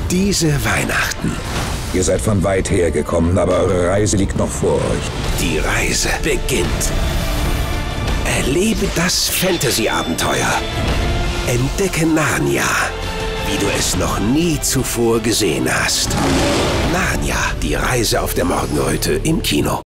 Diese Weihnachten. Ihr seid von weit her gekommen, aber eure Reise liegt noch vor euch. Die Reise beginnt. Erlebe das Fantasy-Abenteuer. Entdecke Narnia, wie du es noch nie zuvor gesehen hast. Narnia, die Reise auf der Morgenröte im Kino.